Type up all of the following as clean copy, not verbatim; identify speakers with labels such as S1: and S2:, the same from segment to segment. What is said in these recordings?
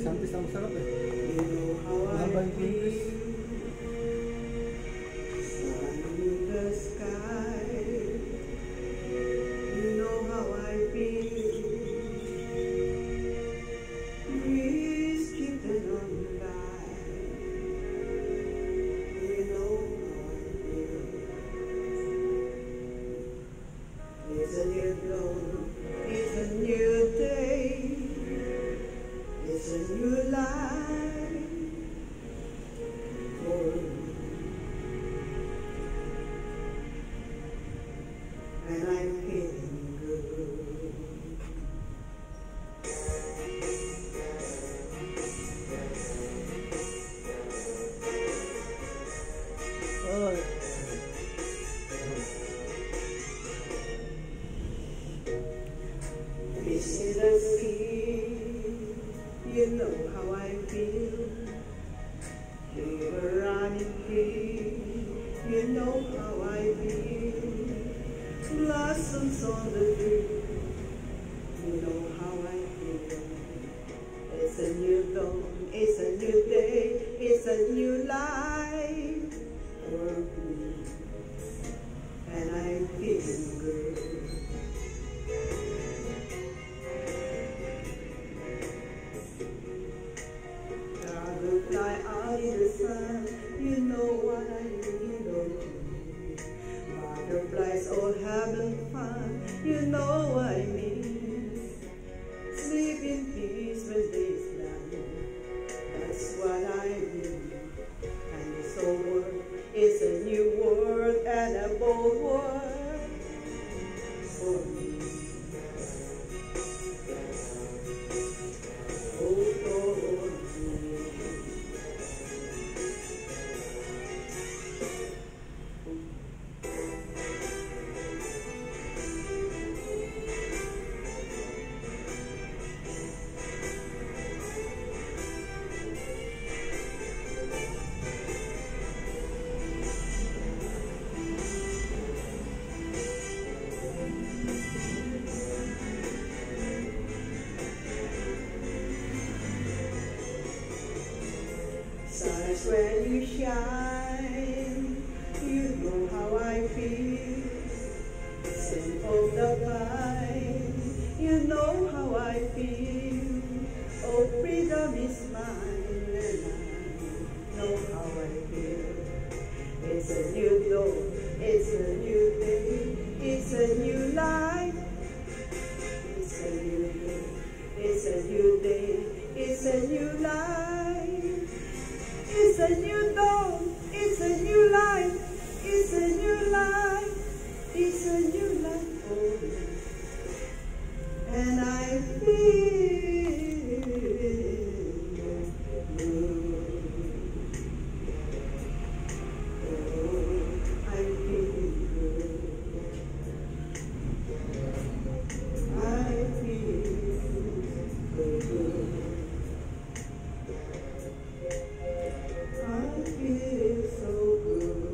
S1: Santis ang masarap eh.
S2: You know how
S1: Mahaba
S2: I
S1: yung English.
S2: feel. Sun in the sky. You know how I feel. Breeze keeping on by. You know how I feel. It's a new dawn. It's a new day. It's a new life for me. And I'm feeling good.
S1: Oh.
S2: Fish in the sea, you know how I feel. River running free, you know how I feel. Blossoms on the tree, you know how I feel. It's a new dawn, it's a new day, it's a new life for me. And I'm feeling good. Fly out in the sun, you know what I mean, don't you? Butterflies all having fun, you know what I mean. Sleep in peace when day is done, that's what I mean. And this whole world is a new world and a bold world for me. Oh, for me. Stars when you shine, you know how I feel. Scent of the vine, you know how I feel. Oh, freedom is mine, and I know how I feel. It's a new dawn, it's a new day, it's a new life. It's a new day, it's a new day, it's a new life. It's a new dawn, it's a new life, it's a new life, it's a new life for me. And I feel good. Oh, I'm feeling good. I feel good. I feel so good.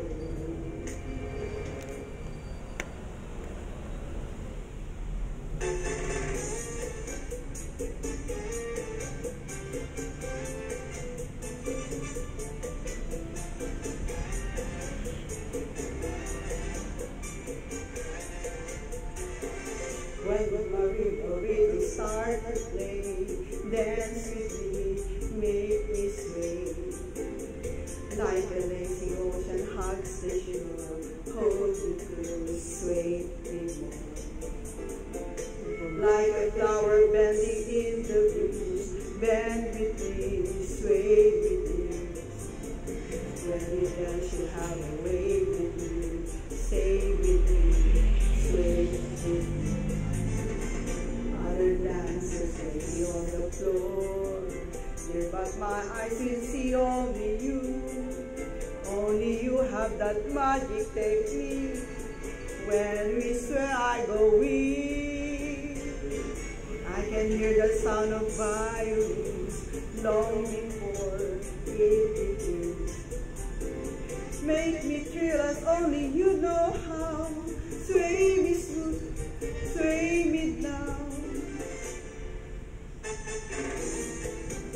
S2: When the marine start to play, dance with me, make me sway. Like a lazy ocean hugs the shore, hold me close, sway me more. Like a flower bending in the breeze, bend with me, sway with me. When you dance, you have a way with me, stay with me, sway with me. Other dancers may be on the floor, yeah, but my eyes will see only you. Only you have that magic technique. When we swear I go weak, I can hear the sound of violins longing for it begins. Make me thrill as only you know how. Sway me smooth, sway me down.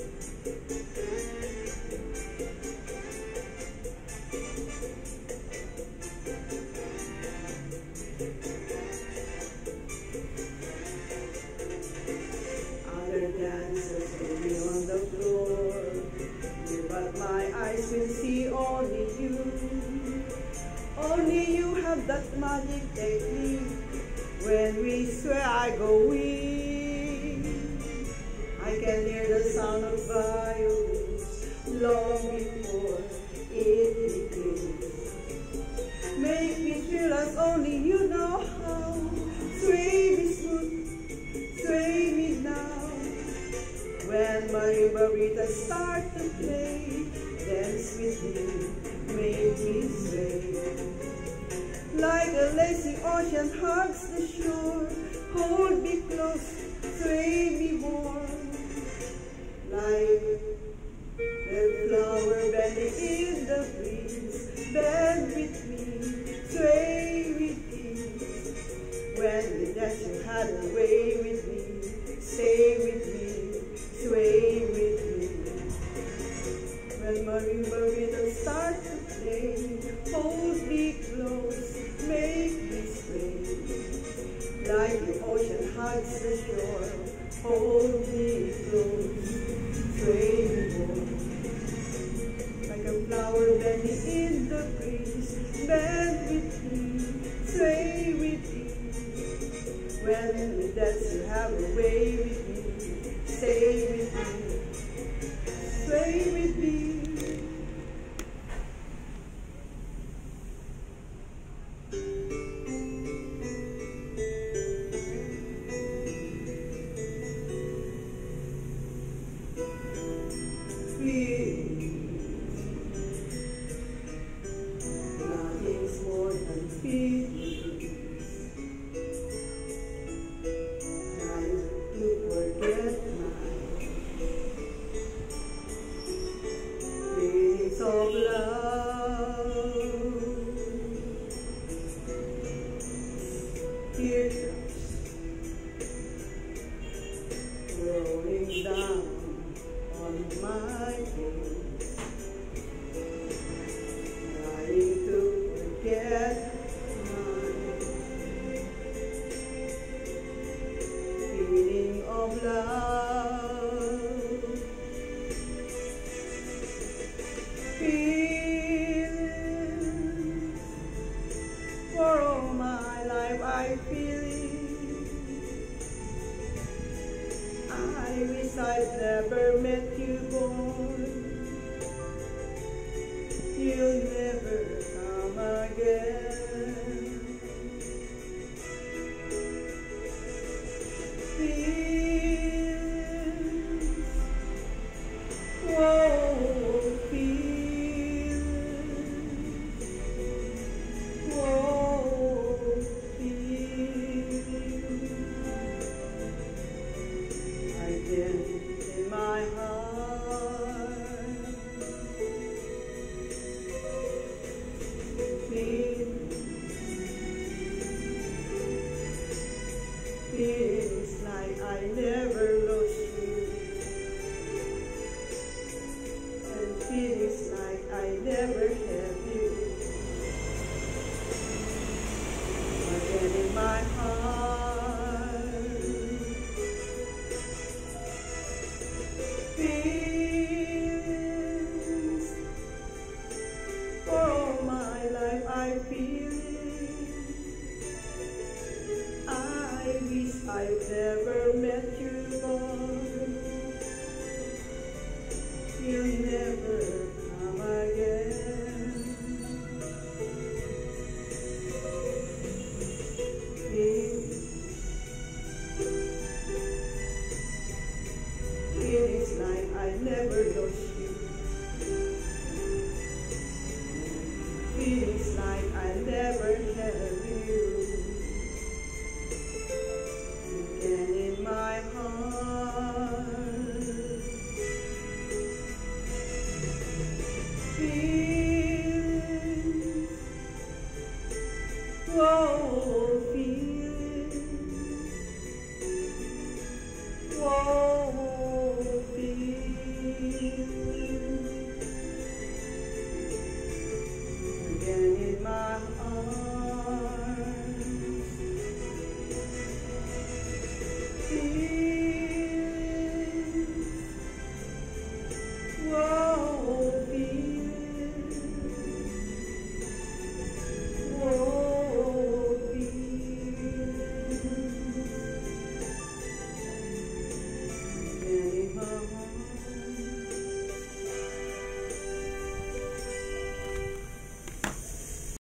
S2: dancers will be on the floor, but my eyes will see only you. Only you have that magic technique. When we swear I go weak, I can hear the sound of violins long before it begins. Make me feel as only you know how. Sway me smooth, sway me now. When marimba rhythms start to play, dance with me, make me sway. Like a lazy ocean hugs the shore, hold me close, sway me more. Like the flower bending in the breeze, bend with me, sway with ease. When the dance you had a way with me, stay with me, sway with me. When marimba rhythms start to play, hold me close, make me sway. Like the ocean hugs the shore, hold me close, sway me more. Like a flower bending in the breeze, bend with me, sway with me. When the dance you have a way with me, stay with me, sway with me. Nothing's more than peace. Trying to forget my feelings of love. Teardrops rolling down on my face, trying to forget my feeling of love. Feelings, for all my life I feel it. I wish I'd never met you, boy. You'll never come again. Feelings, whoa, feelings, whoa, feelings. Again in my heart, feels like I never lost you, and feels like I never had you. Again in my heart, feels, for all my life I feel it. I wish I'd never met you, boy. You'll never come again. Feels like I never lost you. Feels like I never had you. Again in my heart, feelings, whoa, feelings, whoa, feelings. Again in my heart. Whoa.